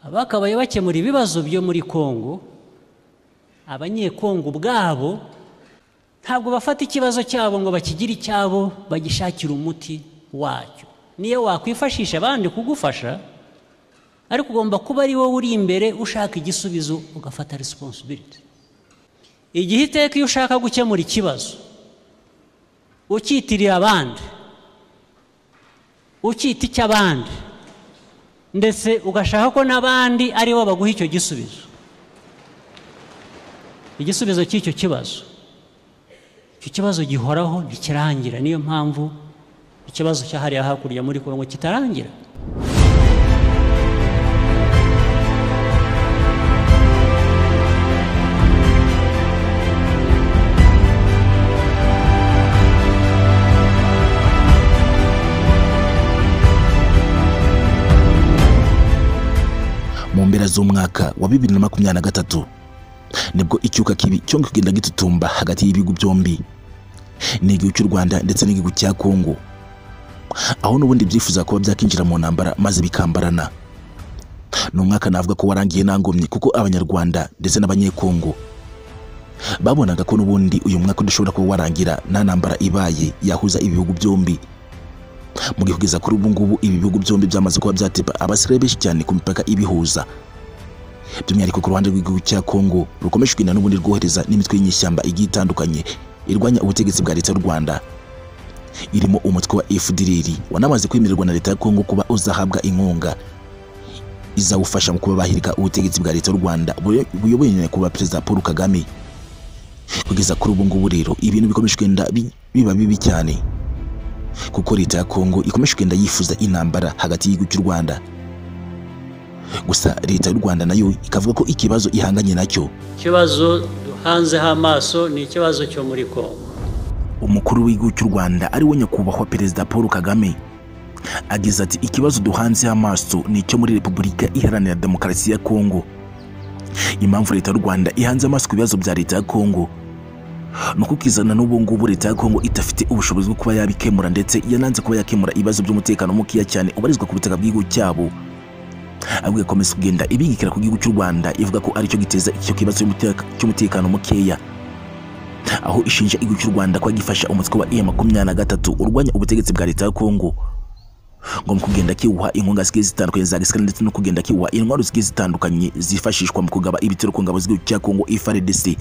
abakabaye bakemura ibibazo byo muri Congo, abanyekongo ubwabo ntabwo bafata ikibazo cyabo ngo bakigire icyabo bagishakira umuti wacyo. Niyo wakwifashisha abandi kugufasha, ariko ugomba kuba ari wowe uri imbere ushaka igisubizo ugafata responsibility. Igihe iteka iyo ushaka gukemura ikibazo ukitirira abandi, ukita icy'abandi, ndetse ugashaka ko n'abandi ari bo baguha icyo gisubizo, igisubizo cy'icyo kibazo, icyo kibazo gihoraho ntikirangira. Niyo mpamvu ikibazo cyahariya hakurya muri Congo kitarangira. Mu mpera z'umwaka wa 2023 nibwo icyuka kibi cyo kugenda gitutumba hagati y'ibihugu byombi, n'igihugu cy'u Rwanda ndetse n'igihugu cya Congo, aho n'ubundi byifuza kuba byakinjira mu ntambara maze bikambarana. N'umwaka navuga ko warangiye nangomye, kuko abanyarwanda ndetse n'abanyekongo babonaga ko n'ubundi uyu mwaka udashobora kuba warangira nta ntambara ibaye yahuza ibihugu byombi. Mu gihe kugeza kuri ubu ngubu ibi bihugu byombi byamaze kuba byateba abasirikare benshi cyane ku mipaka ibihuza, by'umwihariko ku ruhande rw'igihugu cya Congo rukomeje kugenda n'ubundi rwohereza n'imitwe y'inyeshyamba igiye itandukanye irwanya ubutegetsi bwa leta y'u Rwanda, irimo umutwe wa FDLR wanamaze kwemererwa na leta ya Congo kuba uzahabwa inkunga izawufasha mu kuba bahirika ubutegetsi bwa leta y'u Rwanda buyobowe kuba Perezida Paul Kagame. Kugeza kuri ubu ngubu rero ibintu bikomeje kugenda biba bibi cyane, kuko leta ya Congo ikomeje kugenda yifuza intambara hagati y'igihugu cy'u Rwanda. Gusa leta y'u Rwanda nayo ikavuga ko ikibazo ihanganye nacyo, ikibazo duhanzeho amaso ni ikibazo cyo muri Congo. Umukuru w'igihugu cy'u Rwanda ari we nyakubahwa Perezida Paul Kagame agize ati ikibazo duhanzeho amaso ni icyo muri Repubulika Iharanira Demokarasi ya Congo. Impamvu leta y'u Rwanda ihanze amaso ku bibazo bya leta ya Congo nuko kizana n'ubu ngubu leta ya Congo itafite ubushobozi bwo kuba yabikemura, ndetse yananze kuba yakemura ibibazo by'umutekano mukeya cyane ubarizwa ku butaka bw'igihugu cyabo, ahubwo ikomeza kugenda ibigikira ku gihugu cy'u Rwanda ivuga ko aricyo giteza icyo kibazo cy'umutekano mukeya, aho ishinja igihugu cy'u Rwanda ko gifasha umutwe wa YA14 urwanya ubutegetsi bwa leta ya Congo, ngo mu kugenda kiwuha inkunga zigiye zitandukanye za gisirikare ndetse no kugenda kiwuha intwaro zigiye zitandukanye zifashishwa mu kugaba ibitero ku ngabo z'igihugu cya Congo FARDC.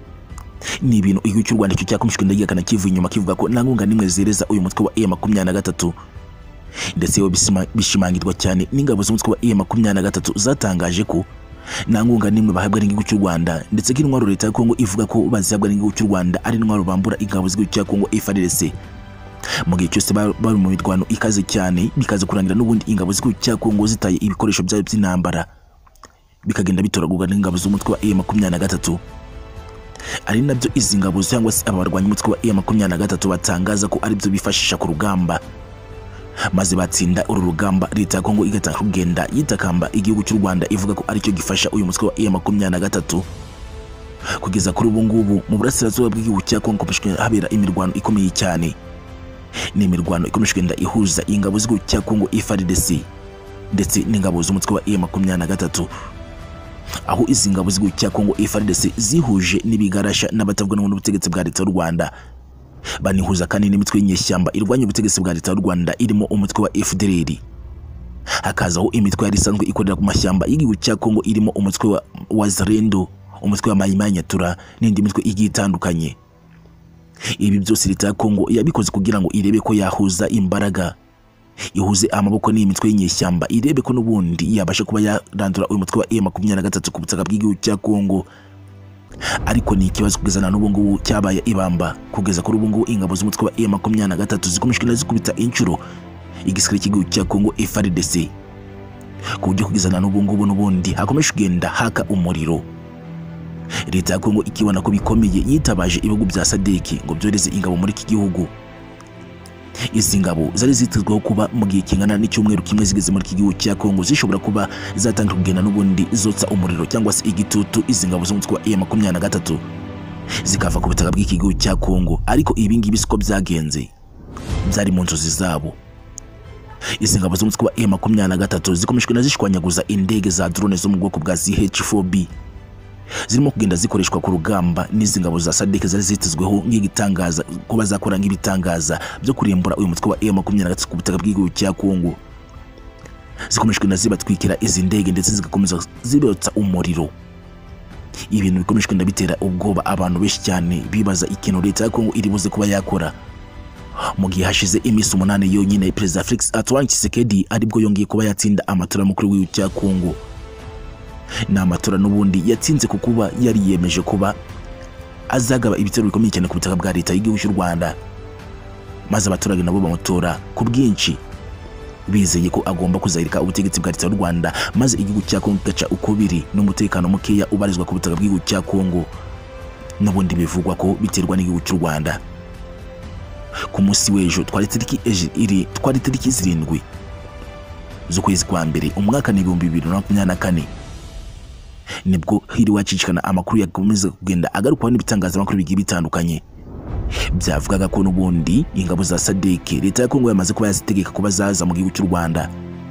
Ni ibintu igihugu cy'u Rwanda cyo cyakomeje kugenda gihakana kivuye inyuma kivuga ko nta nkunga nimwe zereza uyu mutwe wa YA13, ndetse bishimangirwa cyane n'ingabo z'umutwe wa YA13 zatangaje ko nta nkunga nimwe bahabwa n'igihugu cy'u Rwanda, ndetse ko intwaro leta ya Congo ivuga ko bazihabwa n'igihugu cy'u Rwanda ari intwaro bambura ingabo z'igihugu cya Congo FARDC. Mu gihe cyose bari mu mirwano ikaze cyane, bikaza kurangira n'ubundi ingabo z'igihugu cya Congo zitaye ibikoresho byabo by'intambara bikagenda bitoragurwa n'ingabo z'umutwe wa YA13, ari nabyo izi ngabo cyangwa se abarwanya umutwe wa YA13 batangaza ko ari byo bifashisha ku rugamba, maze batsinda uru rugamba leta ya Congo igata kugenda yitakamba igihugu cy'u Rwanda ivuga ko aricyo gifasha uyu mutwe wa YA13. Kugeza kuri ubu ngubu mu burasirazuba bw'igihugu cya Congo habera imirwano ikomeye cyane, ni imirwano ikomeje kugenda ihuza ingabo z'igihugu cya Congo FARDC ndetse n'ingabo z'umutwe wa YA13, aho izi ngabo z'igihugu cya Congo FARDC zihuje n'ibigarasha n'abatavuga n'ubutegetsi bwa leta y'u Rwanda, banihuza kandi n'imitwe y'inyeshyamba irwanya ubutegetsi bwa leta y'u Rwanda irimo umutwe wa FDLR, hakazaho imitwe yari isanzwe ikorera ku mashyamba y'igihugu cya Congo irimo umutwe wa Zalendo, umutwe wa Mayimanyatura n'indi mitwe igiye itandukanye. Ibi byose leta ya Congo yabikoze kugira ngo irebe ko yahuza imbaraga, ihuze amaboko n'imitwe y'inyeshyamba, irebe ko n'ubundi yabasha kuba yarandura uyu mutwe wa YA13 ku butaka bw'igihugu cya Congo. Ariko ni ikibazo kugeza na n'ubu ngubu cyabaye ibamba. Kugeza kuri ubu ngubu ingabo z'umutwe wa YA13 zikomeje zikubita inshuro igisirikare cy'igihugu cya Congo FARDC, ku buryo kugeza na n'ubu ngubu n'ubundi hakomeje kugenda haka umuriro. Leta ya Congo ikibona ko bikomeye yitabaje ibihugu bya SADC ngo byoreze ingabo muri iki gihugu. Izi ngabo zari zitezweho kuba mu gihe kingana n'icyumweru kimwe zigeze muri iki gihugu cya Congo zishobora kuba zatangira kugenda n'ubundi zotsa umuriro cyangwa se igitutu izi ngabo z'umutwe wa YA13 zikava ku butaka bw'iki gihugu cya Congo. Ariko ibi ngibi siko byagenze, byari mu nzozi zabo. izi ngabo z'umutwe wa YA13 zikomeshwe na zishwanyaguza indege za drone zo mu bwoko bwa ZH4B zirimo kugenda zikoreshwa ku rugamba n'izi ngabo za SADC zari zitezweho nk'igitangaza kuba zakora nk'ibitangaza byo kurimbura uyu mutwe wa YA13 ku butaka bw'igihugu cya Congo. Zikomeshwe na zibatwikira izi ndege ndetse zigakomeza zibotsa umuriro. Ibintu bikomeshwe na bitera ubwoba abantu benshi cyane bibaza ikintu leta ya Congo iri buze kuba yakora. Mu gihe hashize iminsi 8 yonyine Perezida Felix Antoine Tshisekedi aribwo yongeye kuba yatsinda amatora mukuru w'igihugu cya Congo. Na amatora n'ubundi yatsinze kukuba yari yemeje kuba azagaba ibitero bikomeye cyane ku butaka bwa leta y'igihugu cy'u Rwanda, maze abaturage nabo bamutora ku bwinshi bizeye ko agomba kuzahirika ubutegetsi bwa leta y'u Rwanda, maze igihugu cya Congo gaca uko biri n'umutekano mukeya ubarizwa ku butaka bw'igihugu cya Congo. N'ubundi bivugwa ko biterwa n'igihugu cy'u Rwanda. Ku munsi w'ejo twari tariki 7 z'ukwezi kwa mbere umwaka 2024 nibwo hiri wacicikana amakuru yakomeza kugenda agarukwaho n'ibitangazamakuru bigiye bitandukanye. Byavugaga ko n'ubundi ingabo za SADC leta ya Congo yamaze kuba yazitegeka kuba zaza mu gihugu cy'u Rwanda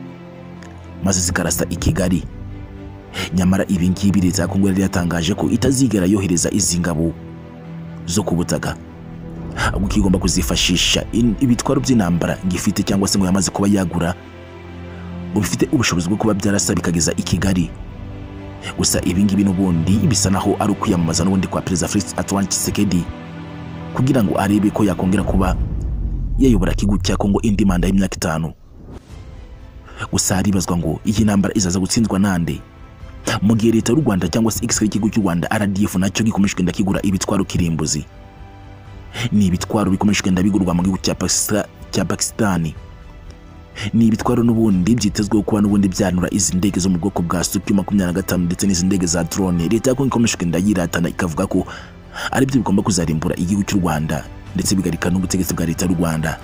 maze zikarasa i Kigali. Nyamara ibi ngibi leta ya Congo yari yatangaje ko itazigera yohereza izi ngabo zo ku butaka, ahubwo igomba kuzifashisha ibitwaro by'intambara gifite cyangwa se ngo yamaze kuba yagura ngo bifite ubushobozi bwo kuba byarasa bikageza i Kigali. Gusa ibi ngibi n'ubundi bisa naho ari ukwiyamamaza n'ubundi kwa Perezida Felix Antoine Tshisekedi kugira ngo arebe ko yakongera kuba yayobora igihugu cya Congo indi manda y'imyaka 5. Gusa haribazwa ngo iyi ntambara izaza gutsindwa nande, mu gihe leta y'u Rwanda cyangwa se igisirikare cy'igihugu cy'u Rwanda RDF nacyo gikomeshwe ndakigura ibitwaro kirimbuzi. Ni ibitwaro bikomeshwe ndabigurwa mu gihugu cya Pakistan. Ni ibitwaro n'ubundi byitezweho kuba n'ubundi byanura izi ndege zo mu bwoko bwa Su-25 ndetse n'izi ndege za drone. Leta y'u ikomeshwe ndayiratana ikavuga ko ari byo bigomba kuzarimbura igihugu cy'u Rwanda ndetse bigarika n'ubutegetsi bwa leta y'u Rwanda.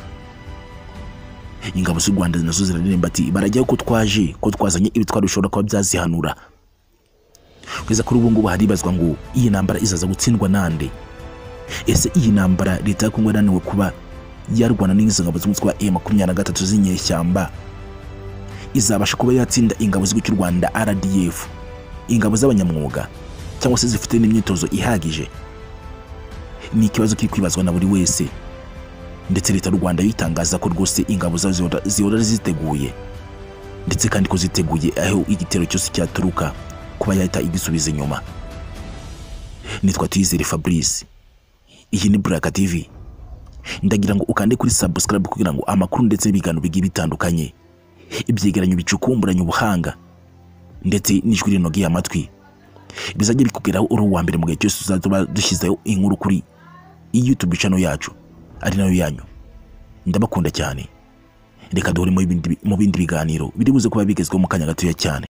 Ingabo z'u Rwanda nazo ziraririmba ati barajyaho ko twaje ko twazanye ibitwaro bishobora kuba byazihanura. Kugeza kuri ubu ngubu haribazwa ngo iyi ntambara izaza gutsindwa nande. Ese iyi ntambara leta ya Congo yananiwe kuba yarwana n'izo ngabo z'umutwe wa YA13 z'inyeshyamba izabasha kuba yatsinda ingabo z'igihugu cy'u Rwanda RDF, ingabo z'abanyamwuga cyangwa se zifite n'imyitozo ihagije? Ni ikibazo kiri kwibazwa na buri wese, ndetse leta y'u Rwanda yitangaza ko rwose ingabo zazo zihora ziteguye ndetse kandi ko ziteguye aho igitero cyose cyaturuka kuba yahita igisubiza inyuma. Nitwa Tuyizere Fabrice, iyi ni Muburakari TV. Ndagira ngo ukande kuri subscribe kugira ngo amakuru ndetse n'ibiganiro bigiye bitandukanye, ibyegeranyo bicukumburanye ubuhanga ndetse n'ijwi rinogeye amatwi bizajya bikugeraho uri uwa mbere mu gihe cyose tuzaba dushyizeho inkuru kuri YouTube channel yacu ari nayo yanyu. Ndabakunda cyane, reka duhure mu bindi biganiro biri buze kuba bigezweho mu kanya gatoya cyane.